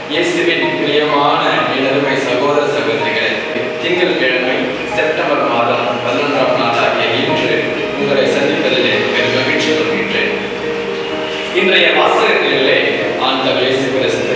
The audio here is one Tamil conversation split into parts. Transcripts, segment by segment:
இயேசுவின் பிரியமான எனதுமை சகோதர சகோதரிகளே, திங்கட்கிழமை செப்டம்பர் மாதம் 11ஆம் நாளாகிய இன்று உங்களை சந்திப்பதிலே பெரும் மகிழ்ச்சி கொள்கின்றேன். இன்றைய வாசகங்களிலே ஆண்டவர் இயேசு கிறிஸ்து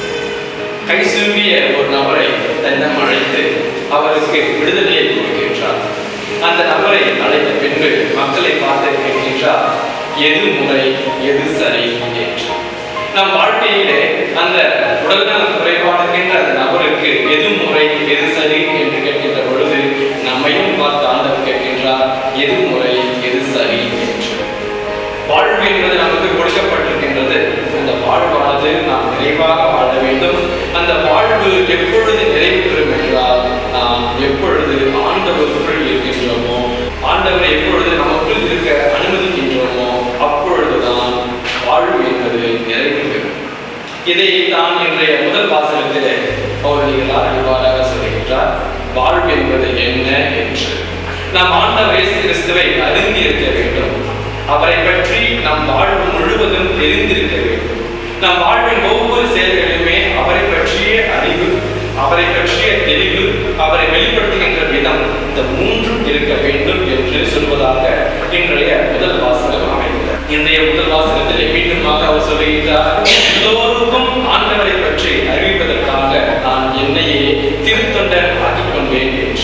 கைசூம்பிய ஒரு நபரை தன்னிடம் அழைத்து அவருக்கு விடுதலையை கொடுக்கின்றார். அந்த நபரை அழைத்த பின்பு மக்களை பார்த்து கேட்கின்றார், எது முறை, எது சரி என்று. நம் வாழ்க்கையிலே அந்த உடல்நல குறைபாடுகின்ற அந்த நபருக்கு எது முறை, எது சரி என்று கேட்கின்ற பொழுது நம்மையும் பார்த்து ஆண்டவர் கேட்கின்றார், எது முறை, எது சரி என்று. வாழ்வு என்பது நமக்கு கொடுக்கப்பட்டிருக்கின்றது. அந்த வாழ்வானது நாம் நிறைவாக வாழ வேண்டும். அந்த வாழ்வு எப்பொழுது நிறைவு பெறும் என்றால், நாம் எப்பொழுது ஆண்டவருக்குள் இருக்கின்றோமோ, ஆண்டவரை எப்பொழுது நமக்குள் இருக்க அனுமதிக்கின்றோமோ, அப்பொழுதுதான் வாழ்வு என்பது நிறைவு பெறும். இதை தான் இன்றைய முதல் வாசகத்திலே பவுலடிகளார் இவ்வாறாக சொல்கின்றார், வாழ்வு என்பது என்ன என்று. நாம் ஆண்டவர் இயேசு கிறிஸ்துவை அறிந்து இருக்க வேண்டும். அவரை பற்றி நம் வாழ்வு முழுவதும் தெரிந்திருக்க வேண்டும். நம் வாழ்வின் ஒவ்வொரு செயல்களிலுமே அவரை பற்றிய அறிவு, அவரை பற்றிய தெளிவு, அவரை வெளிப்படுத்துகின்ற விதம், இந்த மூன்றும் இருக்க வேண்டும் என்று சொல்வதாக இன்றைய முதல் வாசகம் அமைகிறது. இன்றைய முதல் வாசகத்தில் மீண்டுமாக அவர் சொல்லுகின்றார், எல்லோருக்கும் ஆண்டவரை பற்றி அறிவிப்பதற்காக நான் என்னையே திருத்தொண்டர் ஆக்கிக் கொண்டேன் என்று.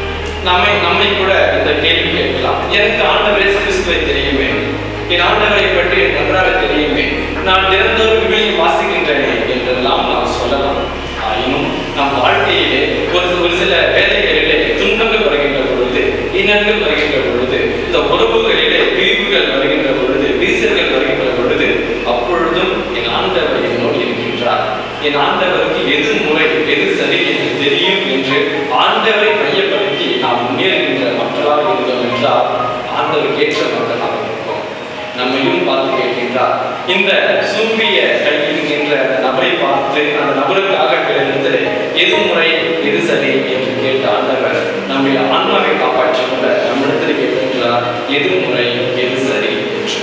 நம்மை கூட இந்த கேள்வி கேட்கலாம், எனக்கு ஆண்டவர் இயேசு கிறிஸ்துவை தெரியுமே, என் ஆண்டவரை பற்றி நன்றாக தெரியுமே, நான் தினந்தோறும் விவிலியம் வாசிக்கின்றேனே என்றெல்லாம் நாம் சொல்லலாம். ஆயினும் நம் வாழ்க்கையிலே ஒரு சில வேலைகளிலே துன்பங்கள் வருகின்ற பொழுது, இன்னல்கள் வருகின்ற பொழுது, இந்த உறவுகளிலே பிரிவுகள் வருகின்ற பொழுது, விரிசல்கள் வருகின்ற பொழுது, அப்பொழுதும் என் ஆண்டவர் என்னோடு இருக்கின்றார். என் ஆண்டவருக்கு எது முறை, எது சரி என்று தெரியும் என்று ஆண்டவரை மையப்படுத்தி நாம் முன்னேறுகின்ற மக்களாக இருந்தோம் என்றால் ஆண்டவருக்கு ஏற்ற மக்களாக இருப்போம். நம்மையும் பார்த்து கேட்கின்றார். இந்த சூம்பிய கையிருக்கின்ற அந்த நபரை பார்த்து அந்த நபருக்காக கிடந்தது எது முறை, எது சரி என்று கேட்ட ஆண்டவர் நம்முடைய ஆன்மாவை காப்பாற்றிக் கொள்ள நம்மிடத்தில் கேட்கின்றார், எது முறை, எது சரி என்று.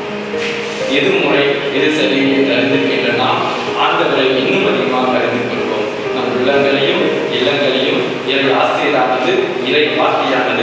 எது முறை, எது சரி என்று அறிந்திருக்கின்ற நாம் ஆண்டவரை இன்னும் அதிகமாக அறிந்து கொள்வோம். நம் உள்ளங்களையும் இல்லங்களையும் இறை ஆசிரியரானது, இறை வார்த்தையானது